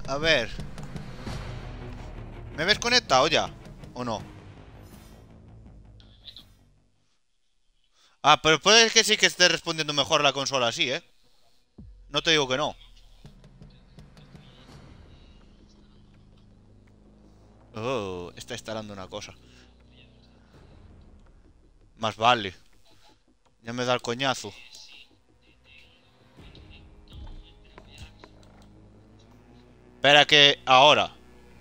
A ver. ¿Me ves conectado ya? ¿O no? Ah, pero puede que sí que esté respondiendo mejor la consola así, ¿eh? No te digo que no. Oh, está instalando una cosa. Más vale. Ya me da el coñazo. Espera que ahora.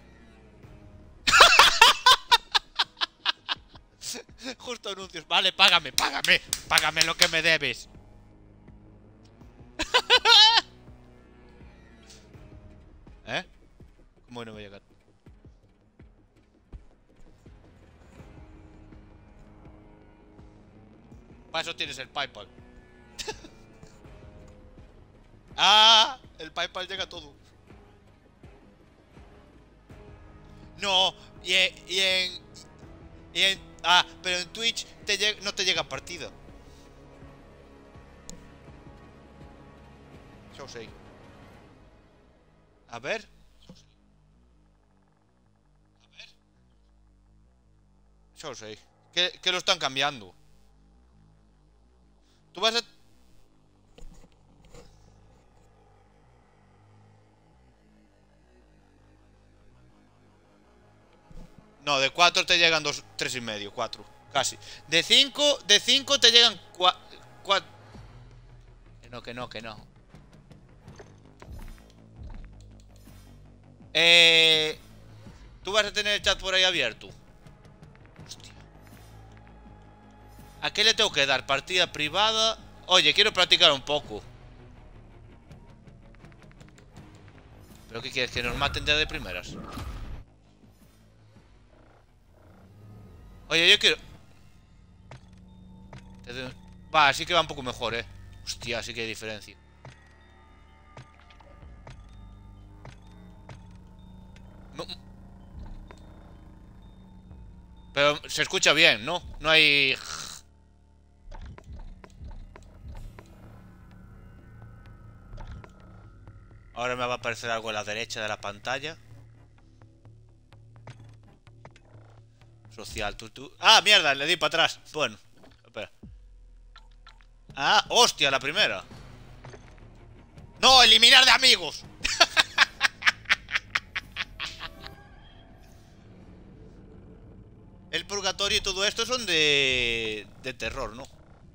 Justo anuncios. Vale, págame, págame. Págame lo que me debes. ¿Eh? ¿Cómo no me llega? Para eso tienes el PayPal. ¡Ah! El PayPal llega a todo. No, ah, pero en Twitch no te llega partida. Yo sé. A ver. Yo sé. Que lo están cambiando. Tú vas a... No, de 4 te llegan 2, 3 y medio, 4. Casi. De cinco te llegan 4. Que no, que no, que no. Eh... Tú vas a tener el chat por ahí abierto. Hostia. ¿A qué le tengo que dar? Partida privada. Oye, quiero practicar un poco. ¿Pero qué quieres? ¿Que nos maten ya de primeras? Oye, yo quiero... Va, sí que va un poco mejor, Hostia, sí que hay diferencia. No- Pero se escucha bien, ¿no? No hay... Ahora me va a aparecer algo a la derecha de la pantalla. Social, tú. ¡Ah, mierda! Le di para atrás. Bueno, espera. ¡Ah, hostia! La primera. ¡No! ¡Eliminar de amigos! El purgatorio y todo esto son de terror, ¿no?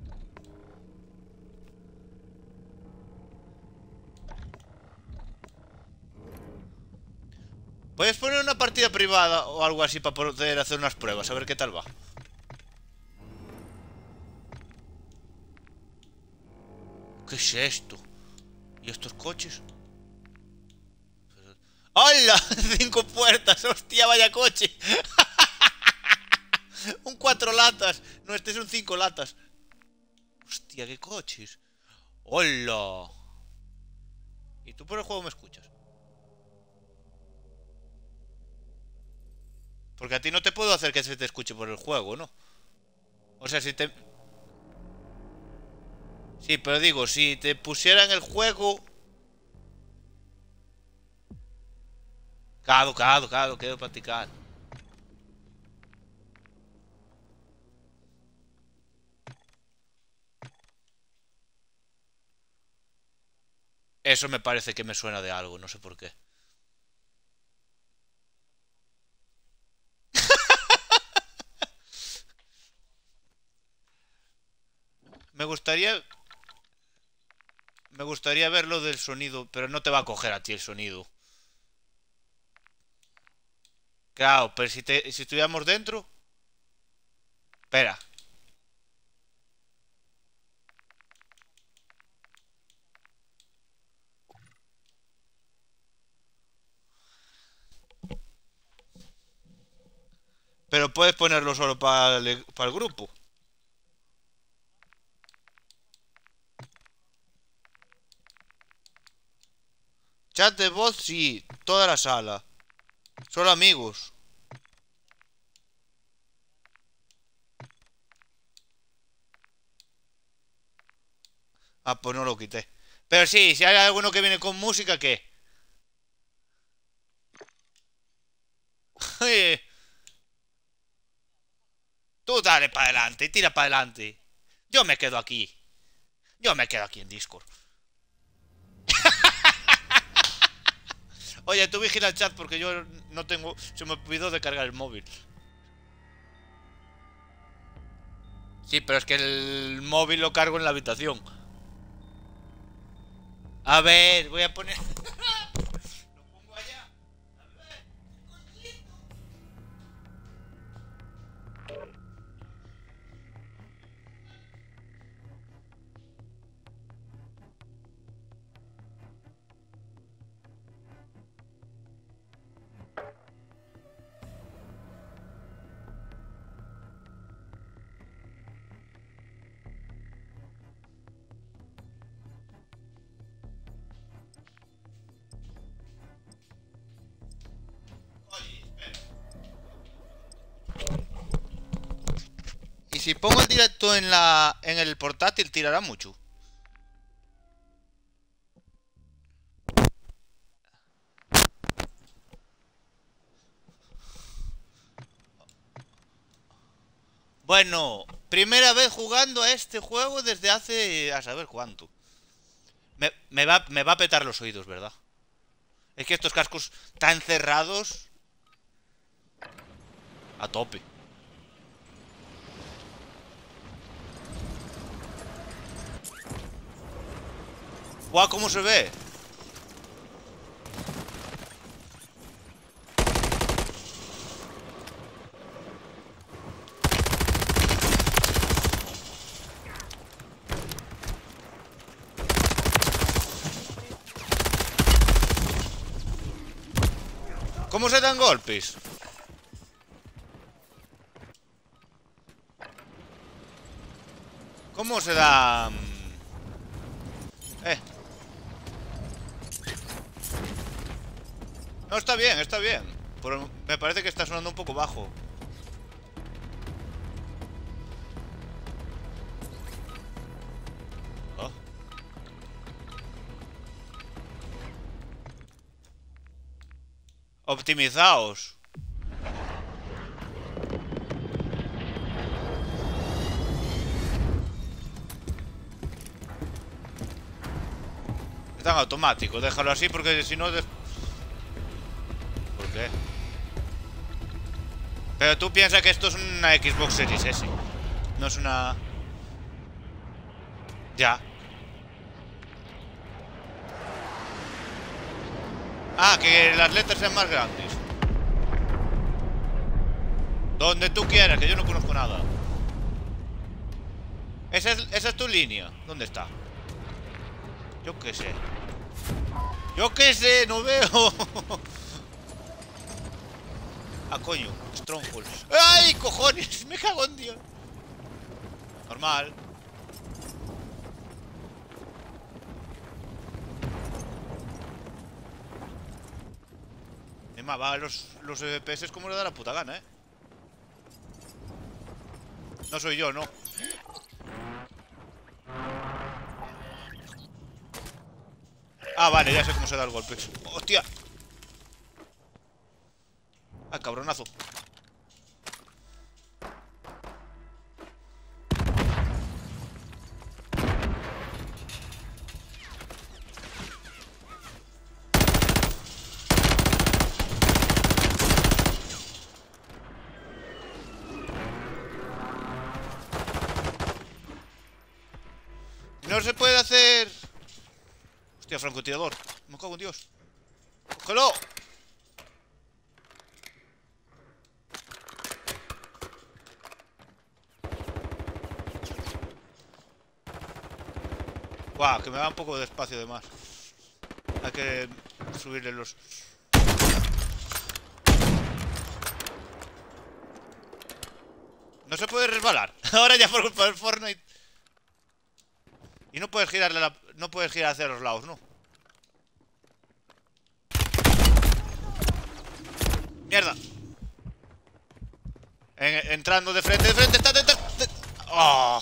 Puedes poner una partida privada o algo así para poder hacer unas pruebas, a ver qué tal va. ¿Qué es esto? ¿Y estos coches? ¡Hala! 5 puertas, hostia, vaya coche. Un 4 latas. No, este es un 5 latas. Hostia, qué coches. ¡Hola! ¿Y tú por el juego me escuchas? Porque a ti no te puedo hacer que se te escuche por el juego, ¿no? O sea, si te... Sí, pero digo, si te pusiera en el juego... Quiero practicar. Eso me parece que me suena de algo, no sé por qué. Me gustaría... Me gustaría ver lo del sonido, pero no te va a coger a ti el sonido. Claro, pero si estuviéramos dentro... Espera. Pero puedes ponerlo solo para el grupo. Chat de voz, sí. Toda la sala. Solo amigos. Ah, pues no lo quité. Pero sí, si hay alguno que viene con música, ¿qué? Tú dale para adelante, tira para adelante. Yo me quedo aquí. Yo me quedo aquí en Discord. Oye, tú vigila el chat porque yo no tengo... Se me olvidó de cargar el móvil. Sí, pero es que el móvil lo cargo en la habitación. A ver, voy a poner... Lo pongo allá. A ver. Y si pongo el directo en el portátil, tirará mucho. Bueno, primera vez jugando a este juego desde hace... a saber cuánto. Me va a petar los oídos, ¿verdad? Es que estos cascos tan cerrados... A tope. ¡Guau! ¿Cómo se ve? ¿Cómo se dan golpes? ¿Cómo se dan? No, está bien, está bien. Pero me parece que está sonando un poco bajo. Oh. Optimizaos. Están automáticos, déjalo así porque si no... ¿Por qué? Pero tú piensas que esto es una Xbox Series S. No es una... Ya. Ah, que las letras sean más grandes. Donde tú quieras, que yo no conozco nada. Esa es tu línea. ¿Dónde está? Yo qué sé. Yo qué sé, no veo. Ah, coño, Strongholds. ¡Ay, cojones! Me cago en Dios. Normal. Encima va a los FPS como le da la puta gana, ¿eh? No soy yo, no. Ah, vale, ya sé cómo se da el golpe. ¡Hostia! Ah, cabronazo. No se puede hacer... Hostia, francotirador. Me cago en Dios. ¡Cógelo! Guau, que me da un poco de espacio de más. Hay que subirle los... No se puede resbalar. Ahora ya por culpa del Fortnite. Y no puedes girarle la... No puedes girar hacia los lados, ¿no? ¡Mierda! Entrando de frente, está detrás. ¡Oh!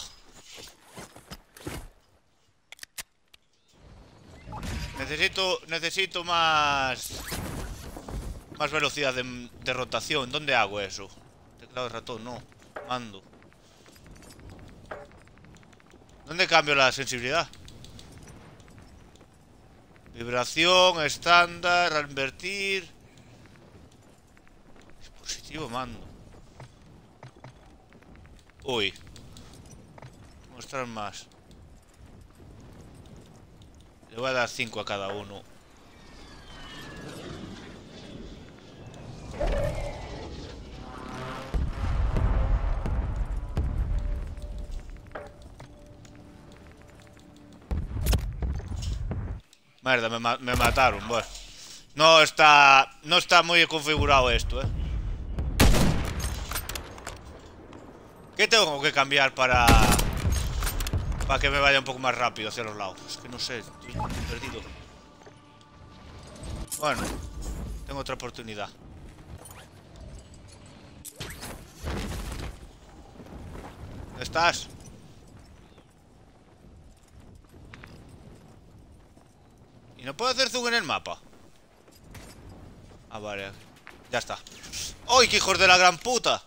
Necesito más Más velocidad de rotación. ¿Dónde hago eso? Teclado de ratón, no. Mando. ¿Dónde cambio la sensibilidad? Vibración, estándar, al invertir. Dispositivo, mando. Uy. Mostrar más. Le voy a dar 5 a cada uno. Mierda, me mataron, bueno. No está muy configurado esto, ¿Qué tengo que cambiar para que me vaya un poco más rápido hacia los lados? Es que no sé, estoy perdido. Bueno, tengo otra oportunidad. ¿Dónde estás? ¿Y no puedo hacer zoom en el mapa? Ah, vale. Ya está. ¡Ay, qué hijos de la gran puta!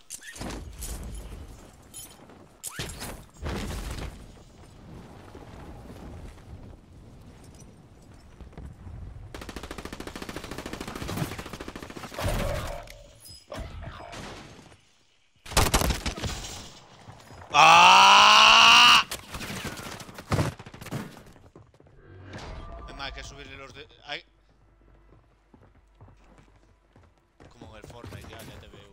¡Ah! Hay que subirle los de... Como en el Fortnite, ya te veo.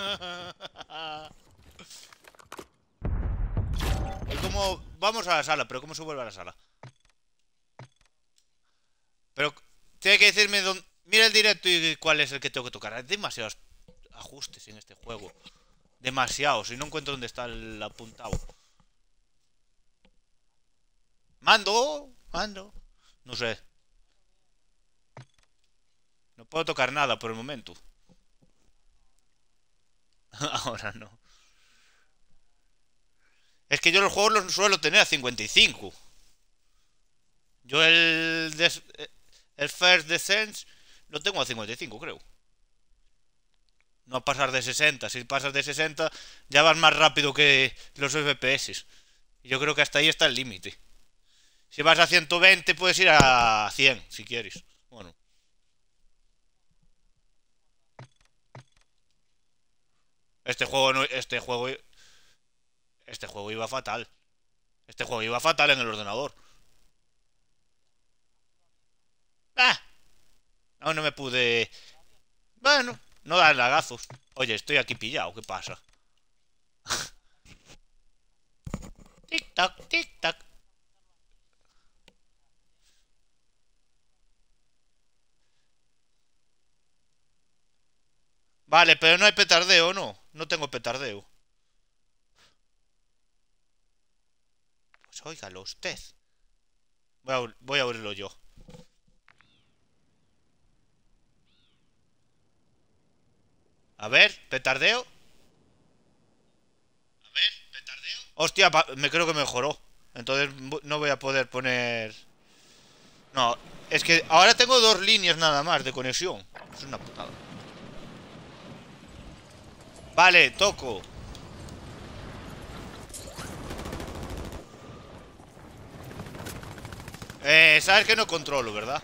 ¿Y cómo...? Vamos a la sala, pero ¿cómo se vuelve a la sala? Pero tiene que decirme dónde... Mira el directo y cuál es el que tengo que tocar. Hay demasiados ajustes en este juego. Demasiados. Y no encuentro dónde está el apuntado. Mando. No sé. No puedo tocar nada por el momento. Ahora no. Es que yo los juegos los suelo tener a 55. Yo el First Descent lo tengo a 55, creo. No a pasar de 60. Si pasas de 60 ya vas más rápido que los FPS. Y yo creo que hasta ahí está el límite. Si vas a 120 puedes ir a 100 si quieres. Bueno. Este juego no, este juego iba fatal. Este juego iba fatal en el ordenador. ¡Ah! Aún no me pude... Bueno, no dar lagazos. Oye, estoy aquí pillado, ¿qué pasa? Tic-tac, tic-tac. Vale, pero no hay petardeo, ¿no? No tengo petardeo. Pues óigalo usted. Voy a abrirlo yo. A ver, petardeo. Hostia, me creo que mejoró. Entonces no voy a poder poner... No, es que ahora tengo 2 líneas nada más de conexión. Es una putada. Vale, toco. Sabes que no controlo, ¿verdad?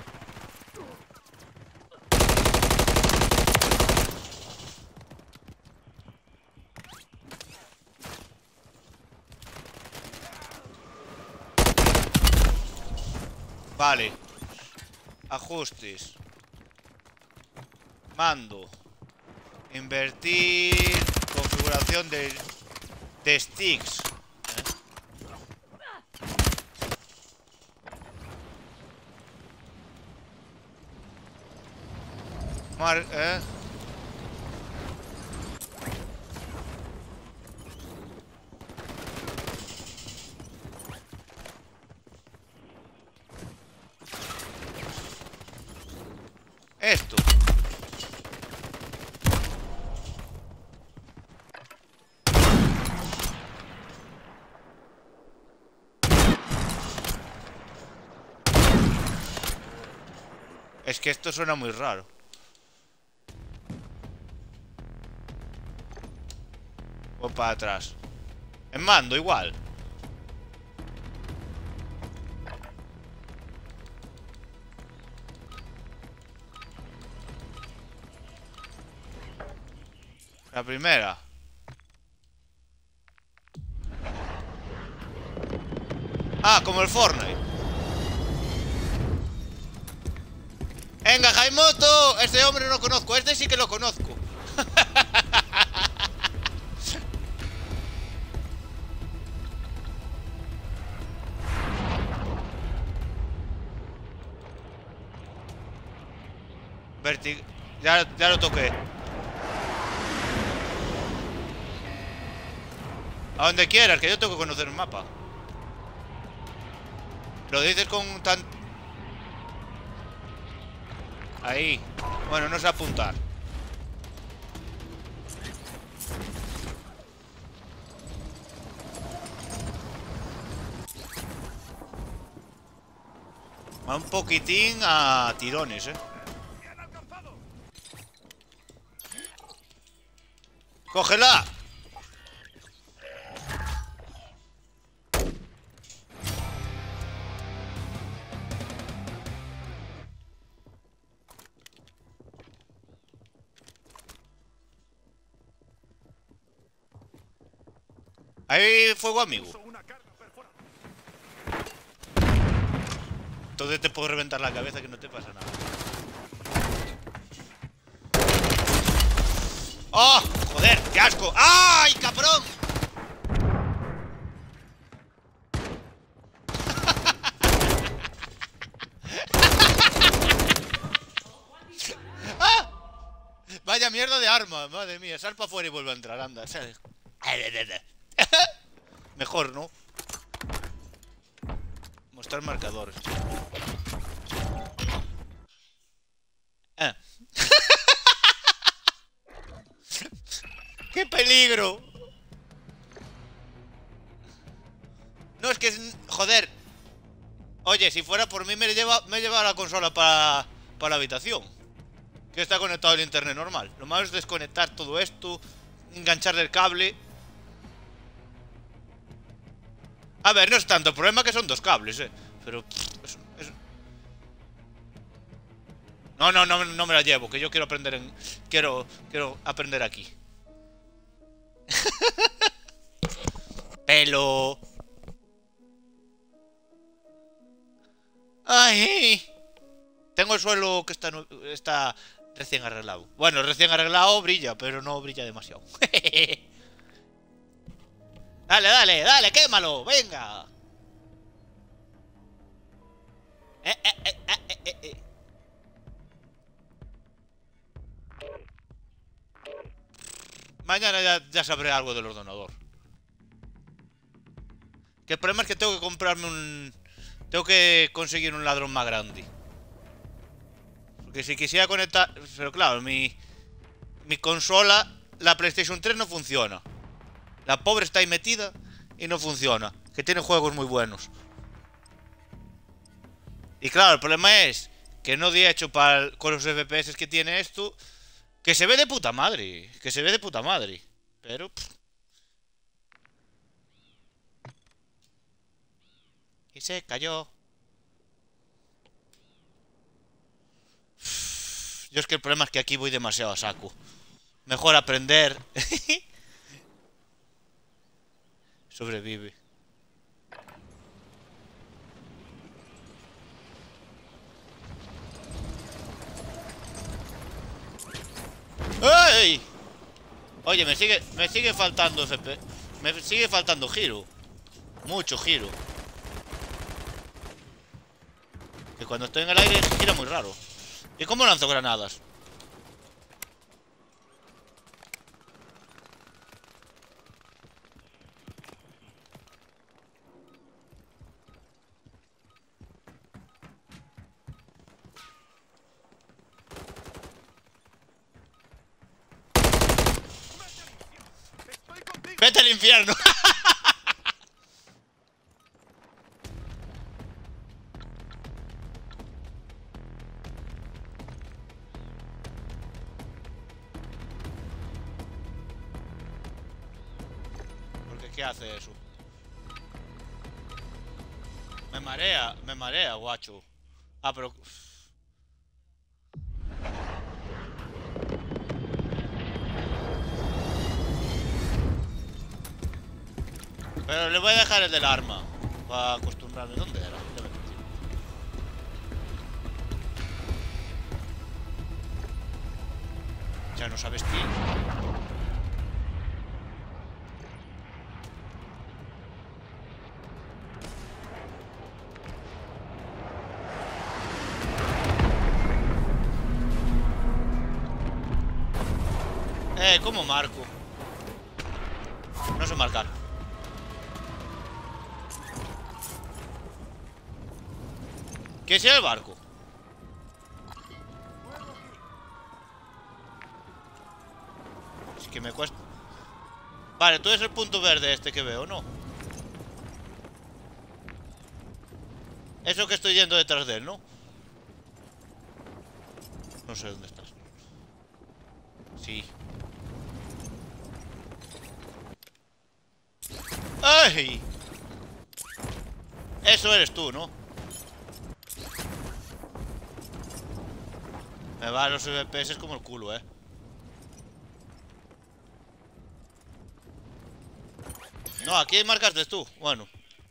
Vale. Ajustes. Mando. Invertir. Configuración de sticks. ¿Eh? Esto. Es que esto suena muy raro. para atrás? En mando, igual. La primera. Ah, como el Fortnite. Venga, Jaimoto. Este hombre no lo conozco. Este sí que lo conozco. Ya lo toqué. A donde quieras, que yo tengo que conocer el mapa. Lo dices con tan... Ahí. Bueno, no sé apuntar. Va un poquitín a tirones, ¡Cógela! Hay fuego amigo. Entonces te puedo reventar la cabeza que no te pasa nada. ¡Oh! ¡Joder! ¡Qué asco! ¡Ay, cabrón! ¡Ah! Vaya mierda de arma, madre mía. Sal para afuera y vuelve a entrar, anda. Mejor, ¿no? Mostrar marcadores. ¡Qué peligro! No, es que es... Joder. Oye, si fuera por mí me lleva la consola para la habitación. Que está conectado al internet normal. Lo malo es desconectar todo esto, engancharle el cable. A ver, no es tanto el problema que son dos cables, pero... No me la llevo, que yo quiero aprender en... Quiero aprender aquí. Pelo. Ay. Tengo el suelo que está recién arreglado. Bueno, recién arreglado brilla, pero no brilla demasiado. Dale, quémalo, venga. Mañana ya sabré algo del ordenador. Que el problema es que tengo que comprarme un... Tengo que conseguir un ladrón más grande. Porque si quisiera conectar... Pero claro, mi consola, la PlayStation 3 no funciona. La pobre está ahí metida y no funciona. Que tiene juegos muy buenos. Y claro, el problema es que no di hecho con los FPS que tiene esto. Que se ve de puta madre. Que se ve de puta madre. Pero... Y se cayó. Yo es que el problema es que aquí voy demasiado a saco. Mejor aprender. Sobrevive. ¡Ey! Oye, me sigue faltando FP. Me sigue faltando giro. Mucho giro. Que cuando estoy en el aire gira muy raro. ¿Y cómo lanzo granadas? ¡Vete al infierno! ¿Qué hace eso? Me marea, guacho. Ah, pero... Pero le voy a dejar el del arma. Para acostumbrarme. ¿Dónde era? Ya me he perdido. Ya no sabes, tío. ¿Cómo marco? No sé marcar. ¿Qué es el barco? Es que me cuesta... Vale, tú eres el punto verde este que veo, ¿no? Eso que estoy yendo detrás de él, ¿no? No sé dónde estás. Sí. ¡Ay! Eso eres tú, ¿no? Me va a los FPS como el culo, No, aquí marcaste tú. Bueno.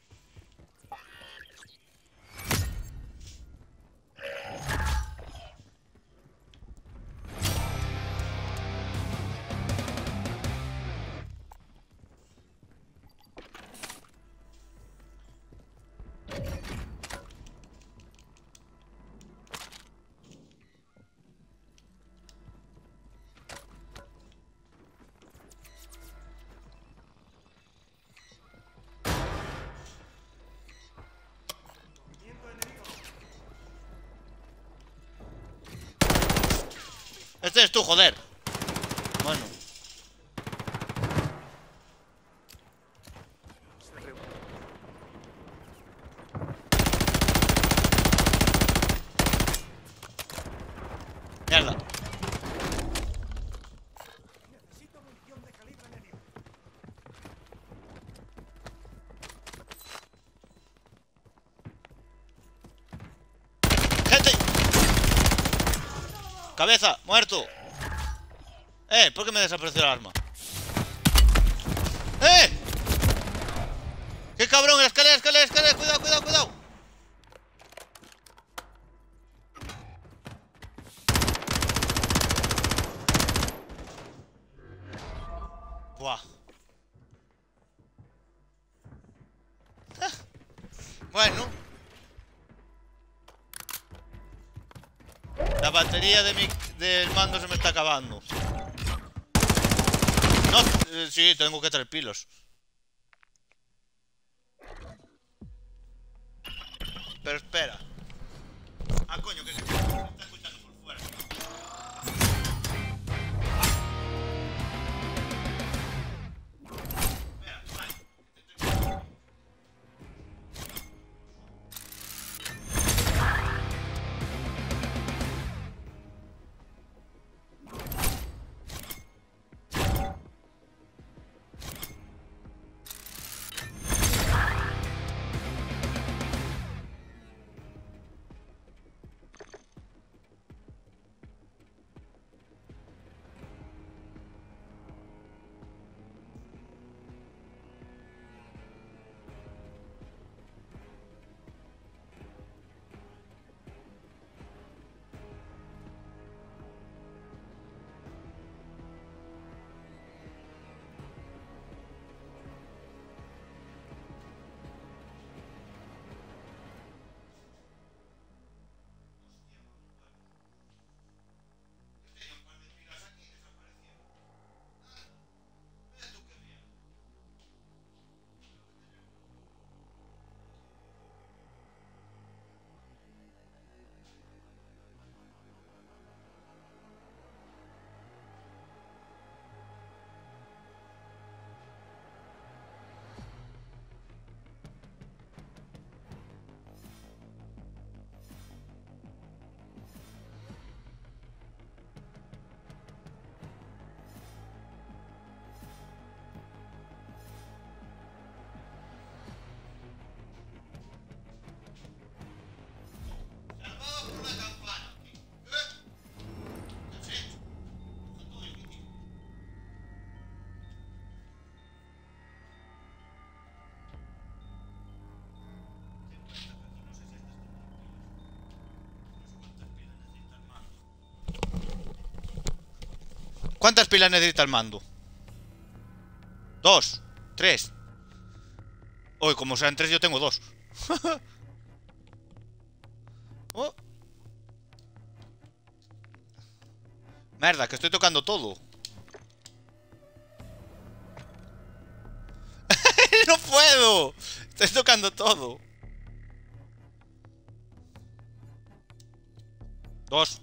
Este es tú, joder. Bueno. Mierda. Necesito munición de calibre medio. ¡Gente! ¡Cabeza! ¡Muerto! ¿Por qué me desapareció el arma? ¡Qué cabrón! ¡La escalera, escalera, escalera! ¡Cuidado, cuidado, cuidado! Buah. Bueno. La batería del mando se me está acabando. No, sí, tengo que traer pilos. Pero espera. Ah, coño, que se está escuchando por fuera. Espera, vale. ¿Cuántas pilas necesita el mando? 2, 3. Uy, como sean 3, yo tengo 2. Oh. Merda, que estoy tocando todo. ¡No puedo! Estoy tocando todo. 2.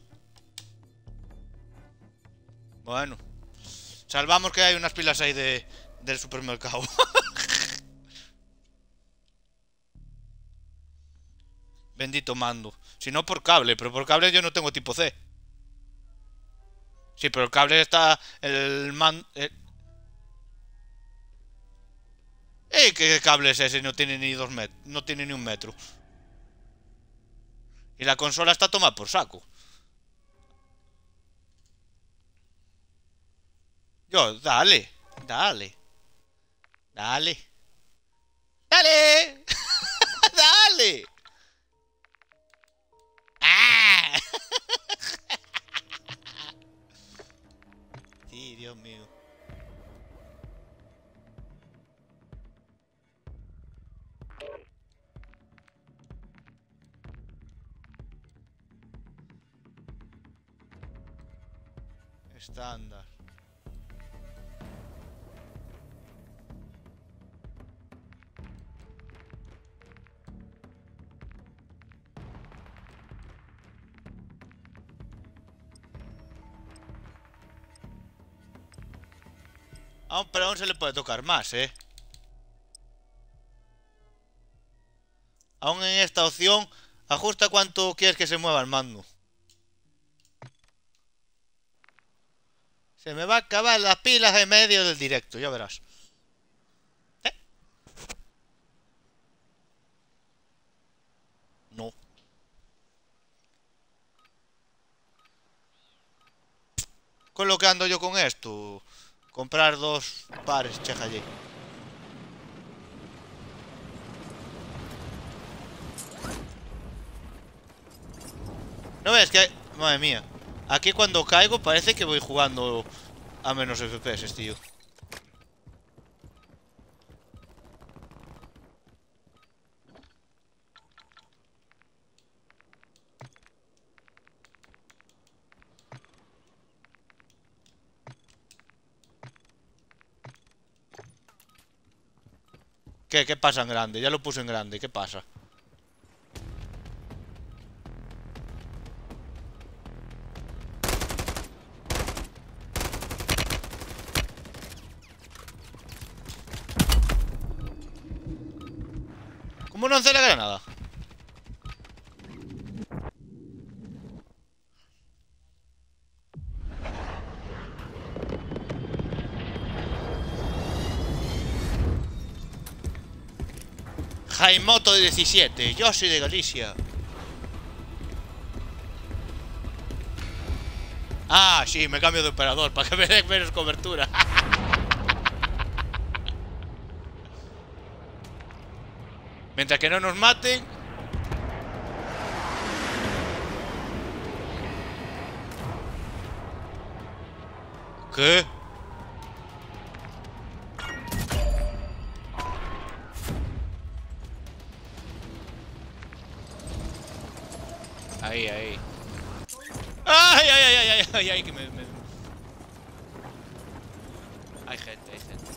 Bueno. Salvamos que hay unas pilas ahí del supermercado. Bendito mando. Si no por cable, pero por cable yo no tengo tipo C. Sí, pero el cable está... El mando... ¿Qué cable es ese? No tiene ni 2 metros. No tiene ni 1 metro. Y la consola está tomada por saco. Yo, dale. Dale. Dale. ¡Dale! ¡Dale! ¡Ah! Sí, Dios mío. Estándar. Pero aún se le puede tocar más, ¿eh? Aún en esta opción, ajusta cuánto quieres que se mueva el mando. Se me va a acabar las pilas en medio del directo, ya verás. No. Con lo que ando yo con esto. Comprar 2 pares, cheja allí. ¿No ves que...? Madre mía. Aquí cuando caigo parece que voy jugando a menos FPS, tío. ¿Qué? ¿Qué pasa en grande? Ya lo puse en grande. ¿Qué pasa? ¿Cómo no hace la granada? Jaimoto 17, yo soy de Galicia. Ah, sí, me cambio de operador para que me dé menos cobertura. Mientras que no nos maten. ¿Qué? Ahí, ahí. ¡Ay, ay, ay, ay, ay, ay, ay, que me... Hay gente, hay gente.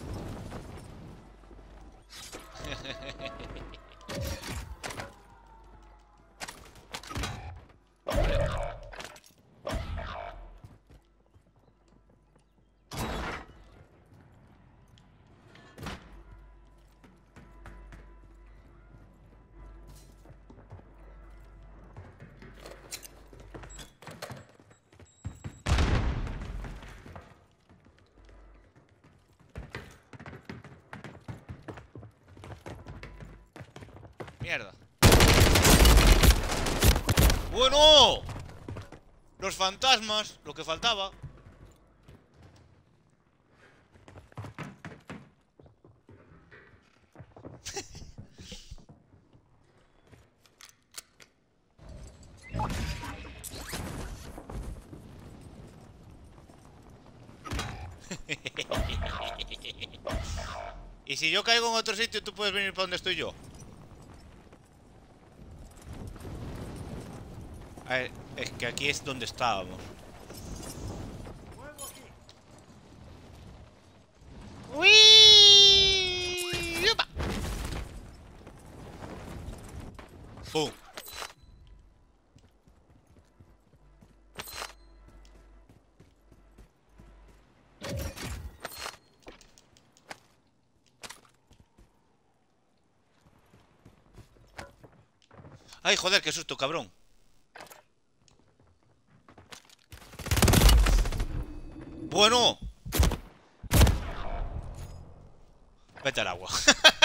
Mierda. ¡Bueno! Los fantasmas, lo que faltaba. Y si yo caigo en otro sitio, tú puedes venir para donde estoy yo. A ver, es que aquí es donde estábamos. Nuevo aquí. ¡Uy! ¡Yupa! ¡Pum! ¡Ay, joder, qué susto, cabrón! Bueno. Vete al agua.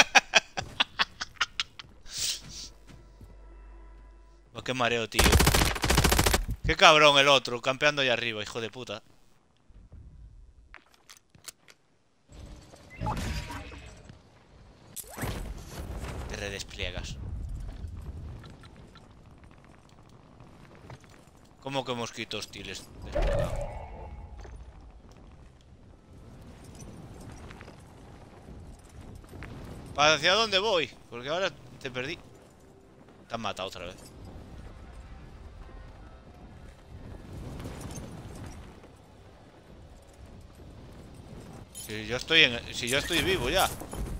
Oh, qué mareo, tío. Qué cabrón el otro, campeando ahí arriba, hijo de puta. Te redespliegas. ¿Cómo que mosquitos hostiles desplegado? ¿Hacia dónde voy? Porque ahora te perdí. Te han matado otra vez. Si yo estoy vivo ya.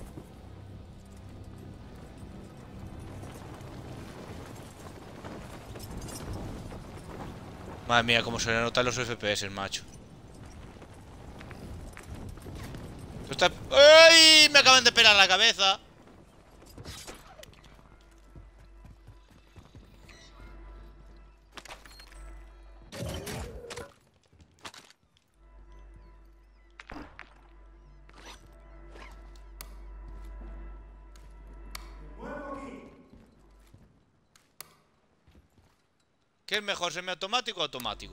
Madre mía, cómo se le notan los FPS, macho. ¡Ay! Me acaban de pelar la cabeza. Nuevo aquí. ¿Qué es mejor, semiautomático o automático?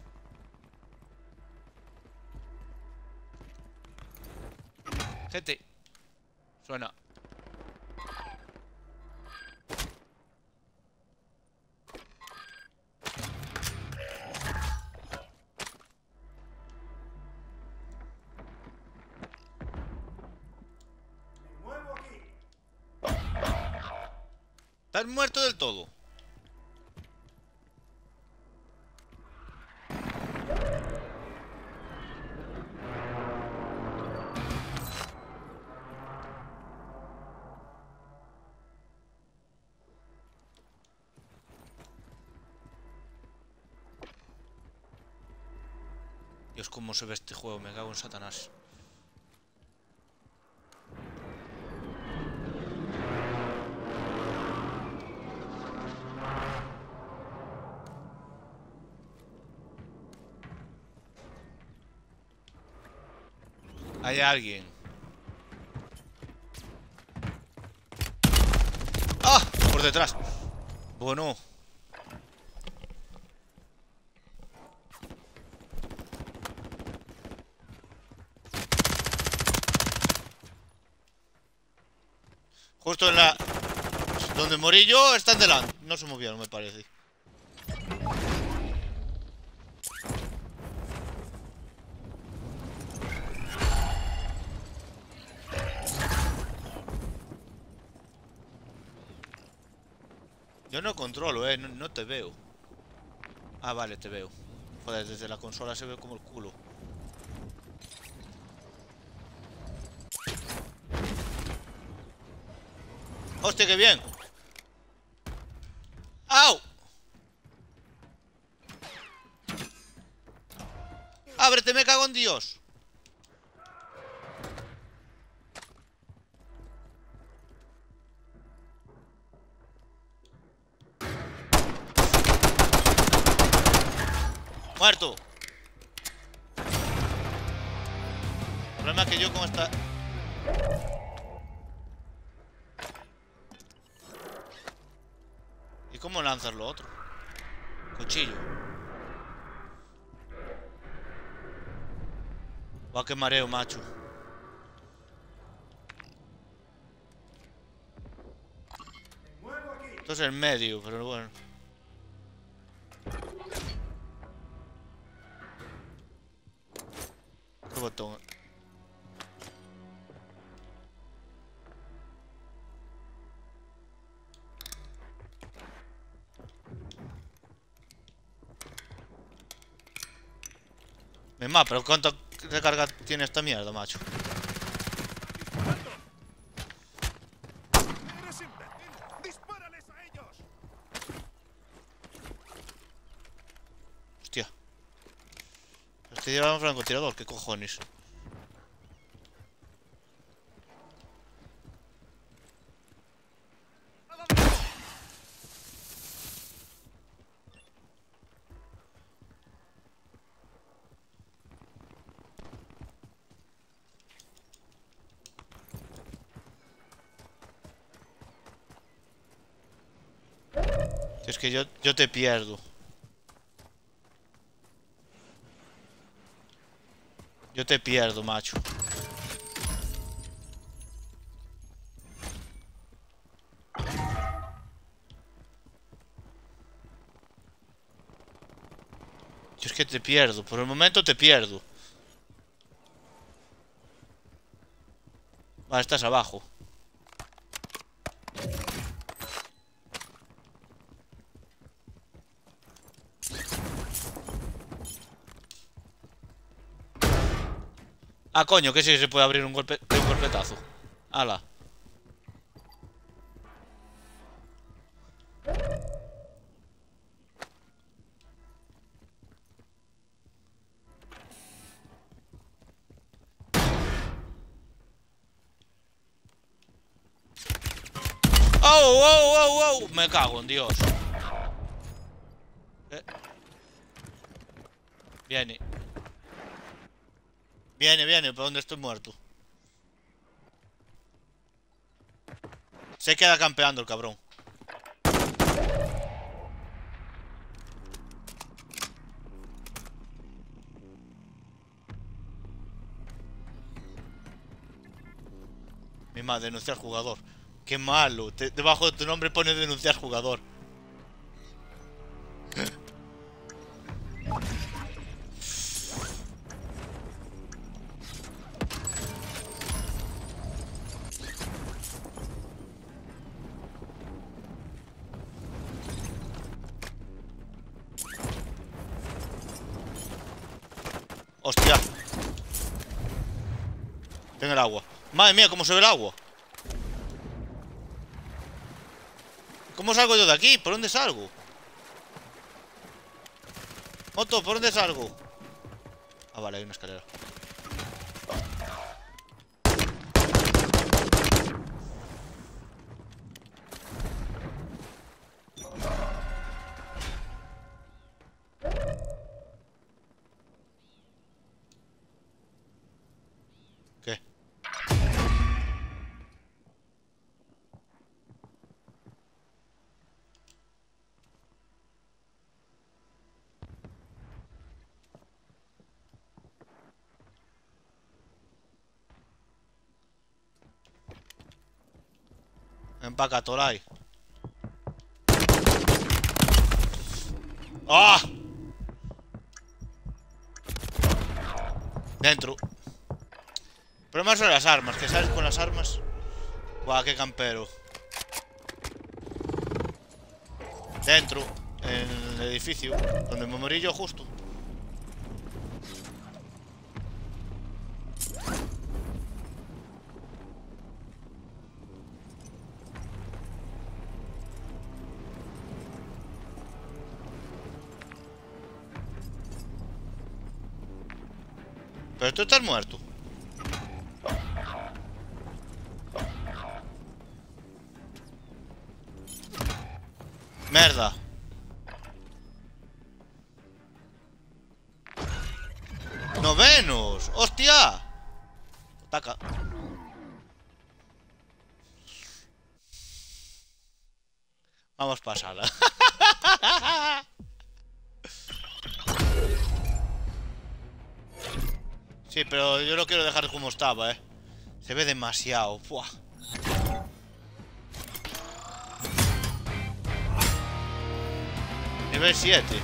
Gente. Suena. Nuevo aquí. ¿Estás muerto del todo? Dios, cómo se ve este juego, me cago en Satanás. Hay alguien. ¡Ah! Por detrás. Bueno. Justo en la... Donde morí yo, están delante. No se movieron, me parece. Yo no controlo, no te veo. Ah, vale, te veo. Joder, desde la consola se ve como el culo. ¡Hostia, qué bien! ¡Au! ¡Ábrete, me cago en Dios! ¡Muerto! El problema es que yo con esta... ¿Y cómo lanzas lo otro? Cuchillo. Guau, qué mareo, macho. Nuevo aquí. Esto es el medio, pero bueno. ¿Qué botón? Mima, pero ¿cuánta recarga tiene esta mierda, macho? ¡Eres imbécil! ¡Dispárales a ellos! Hostia. Este lleva un francotirador, ¿qué cojones? Si es que yo te pierdo. Yo te pierdo, macho. Yo es que te pierdo. Por el momento te pierdo. Vale, estás abajo. Ah, coño, que sí se puede abrir un golpe de un golpetazo. Ala. ¡Oh, oh, oh, oh! Me cago en Dios. Viene. Viene, ¿por dónde estoy muerto? Se queda campeando el cabrón. Mi madre, denunciar jugador. Qué malo. Debajo de tu nombre pone denunciar jugador. Hostia. Tengo el agua. Madre mía, cómo se ve el agua. ¿Cómo salgo yo de aquí? ¿Por dónde salgo? Moto, ¿por dónde salgo? Ah, vale, hay una escalera. ¿Qué? Empaca, Toray. ¡Ah! Dentro. El problema son las armas, que sales con las armas. Guau, qué campero. Dentro, en el edificio, donde me morí yo justo. Pero tú estás muerto. Merda. ¡Novenos! ¡Hostia! Ataca. Vamos pasada. Sí, pero yo lo quiero dejar como estaba, Se ve demasiado. Buah. Nivel 7.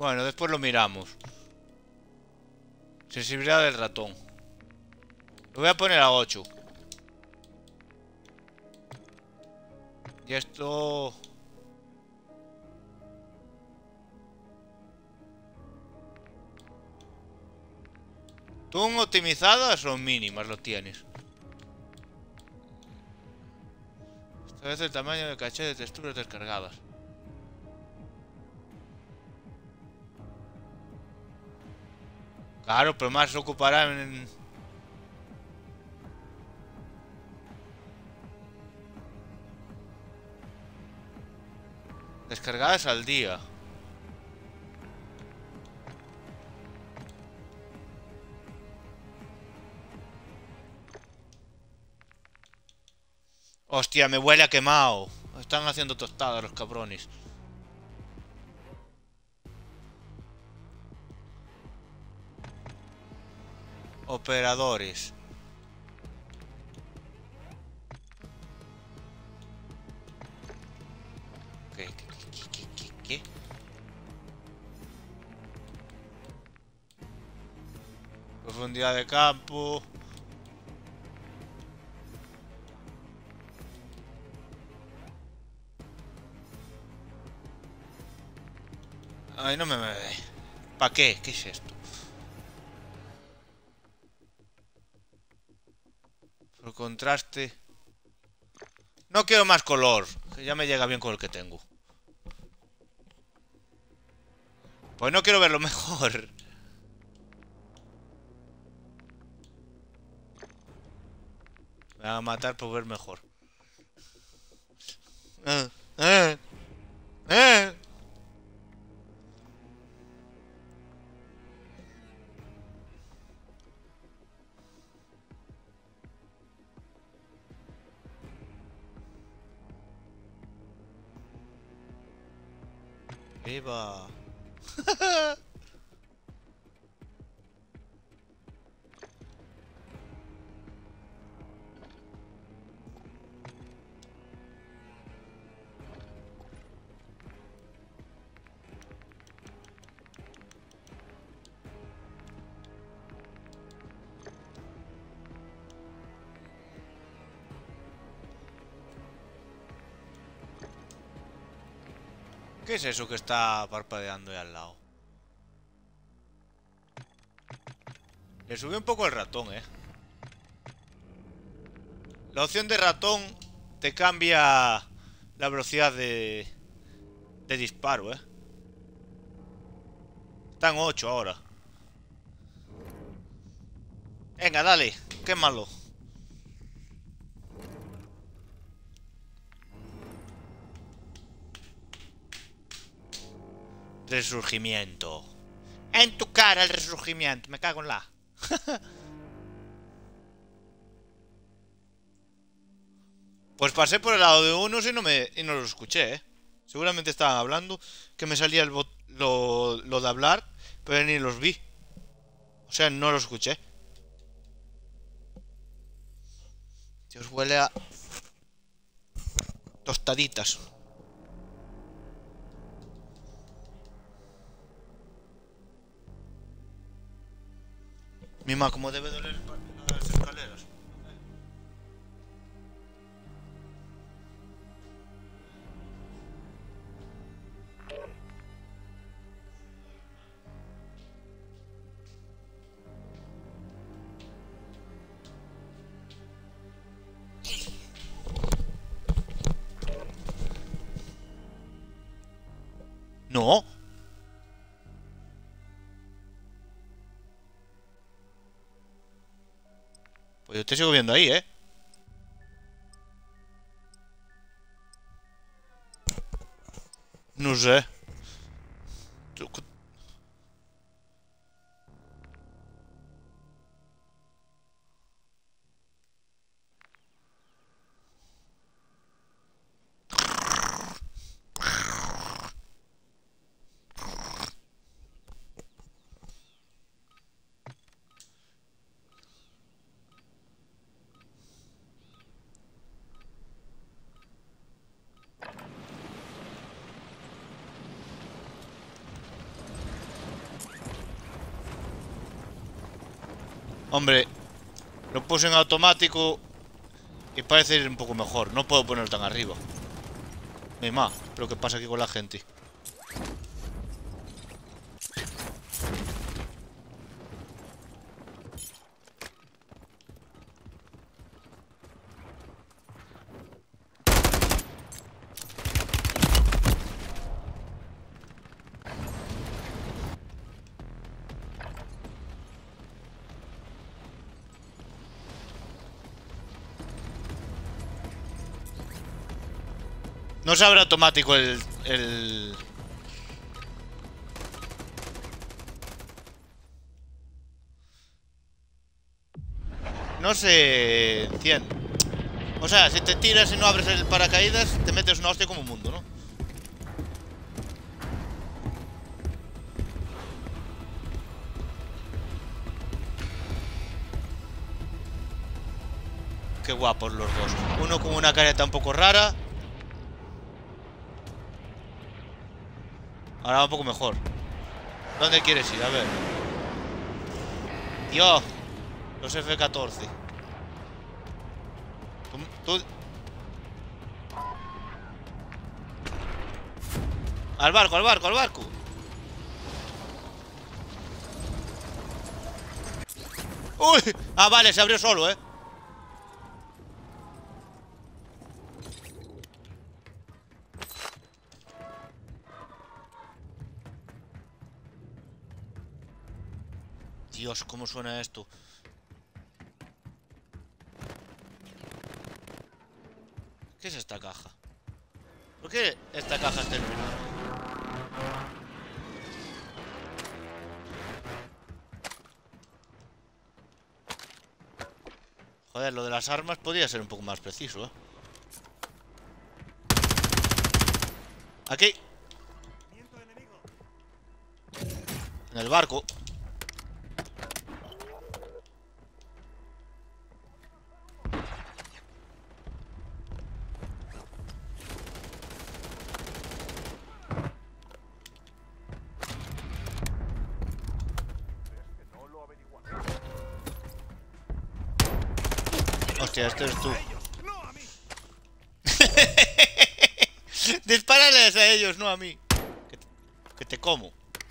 Bueno, después lo miramos. Sensibilidad del ratón. Lo voy a poner a 8. Y esto... ¿Tú optimizadas o mínimas lo tienes? Establece el tamaño de caché de texturas descargadas. Claro, pero más se ocupará en... Descargadas al día. Hostia, me huele a quemado. Están haciendo tostadas los cabrones. Operadores. ¿Qué? Profundidad de campo. Ay, no me... ¿Para qué? ¿Qué es esto? Por contraste. No quiero más color. Que ya me llega bien con el que tengo. Pues no quiero verlo mejor. Me van a matar por ver mejor. Eh, eh, eh. Viva. ¿Qué es eso que está parpadeando ahí al lado? Le subí un poco el ratón, La opción de ratón te cambia la velocidad de disparo, Está en 8 ahora. Venga, dale, quémalo. Resurgimiento. En tu cara el resurgimiento. Me cago en la. Pues pasé por el lado de unos y no lo escuché, Seguramente estaban hablando, que me salía lo de hablar, pero ni los vi. O sea, no lo escuché. Dios, huele a tostaditas. Mima, ¿cómo debe doler las escaleras? No. Pues yo te sigo viendo ahí, No sé. Hombre, lo puse en automático y parece ir un poco mejor. No puedo ponerlo tan arriba. Mi ma, pero ¿qué pasa aquí con la gente? No se abre automático el... No se enciende. O sea, si te tiras y no abres el paracaídas, te metes una hostia como un mundo, ¿no? Qué guapos los dos. Uno con una careta un poco rara. Ahora va un poco mejor. ¿Dónde quieres ir? A ver. Dios. Los F-14. Tú... Al barco, al barco, al barco. ¡Uy! Ah, vale, se abrió solo, ¿eh? Dios, ¿cómo suena esto? ¿Qué es esta caja? ¿Por qué esta caja está iluminada? Joder, lo de las armas podría ser un poco más preciso, ¿eh? Aquí. En el barco. Hostia, este eres tú. ¡No a mí! Dispárales a ellos, no a mí. Que te como.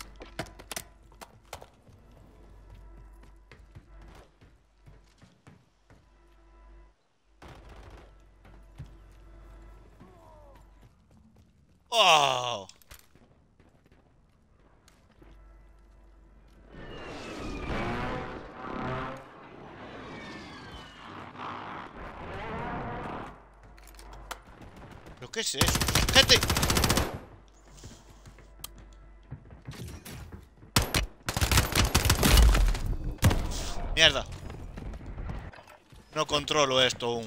¡Oh! ¿Pero qué es eso? ¡Gente! Mierda. No controlo esto aún.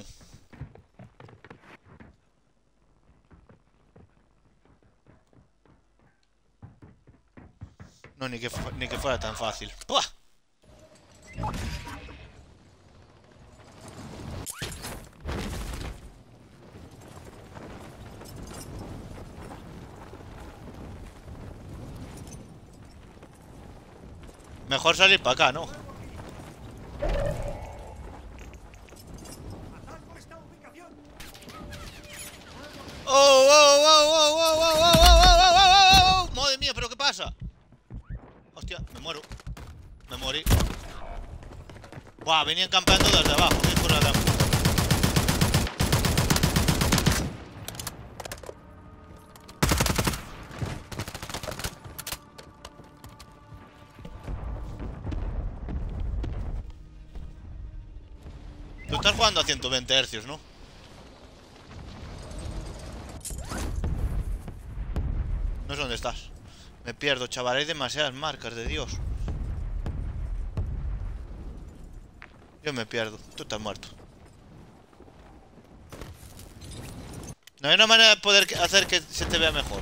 No, ni que fuera tan fácil. ¡Pua! Mejor salir para acá, ¿no? ¡Ataco esta ubicación! ¡Oh, oh, oh, oh, oh, oh, oh, oh, oh, oh, oh! ¡Madre mía, pero qué pasa! Hostia, me muero. Me morí. Buah, venían campeando desde abajo. Qué hijo de la gran puta. Tú estás jugando a 120 hercios, ¿no? No sé dónde estás. Me pierdo, chaval. Hay demasiadas marcas, de Dios. Yo me pierdo. Tú estás muerto. No hay una manera de poder hacer que se te vea mejor.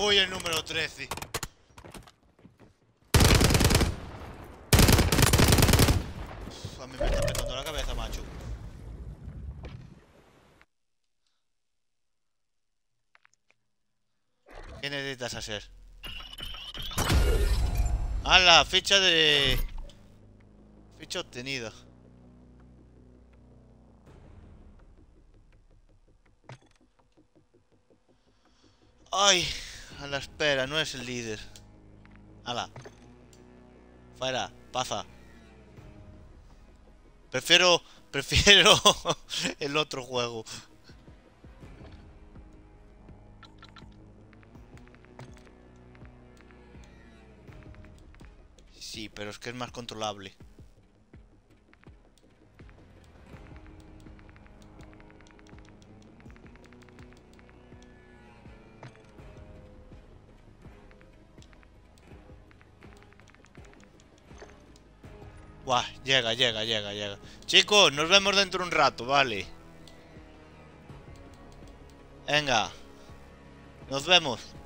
Uy, el número 13. Uf, a mí me está petando la cabeza, macho. ¿Qué necesitas hacer? ¡Hala! Ficha de... Ficha obtenida. ¡Ay! A la espera, no es el líder. ¡Hala! Fuera, pasa. Prefiero el otro juego. Sí, pero es que es más controlable. Buah, llega. Chicos, nos vemos dentro de un rato, vale. Venga. Nos vemos.